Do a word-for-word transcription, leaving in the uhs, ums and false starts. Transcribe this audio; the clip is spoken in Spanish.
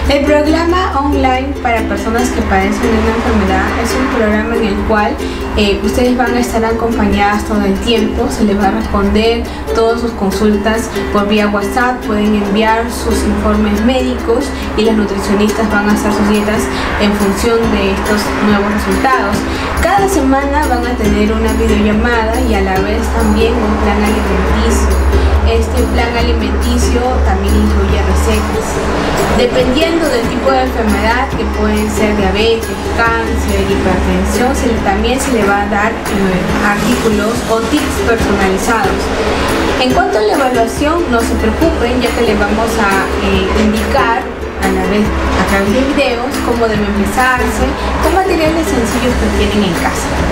El programa online para personas que padecen de una enfermedad es un programa en el cual eh, ustedes van a estar acompañadas todo el tiempo. Se les va a responder todas sus consultas por vía WhatsApp, pueden enviar sus informes médicos y las nutricionistas van a hacer sus dietas en función de estos nuevos resultados. Cada semana van a tener una videollamada y a la vez también un plan alimenticio. Este plan alimenticio también incluye recetas. Dependiendo del tipo de enfermedad, que pueden ser diabetes, cáncer, hipertensión, se le, también se le va a dar eh, artículos o tips personalizados. En cuanto a la evaluación, no se preocupen, ya que les vamos a eh, indicar a la vez a través de videos cómo deben empezarse con materiales sencillos que tienen en casa.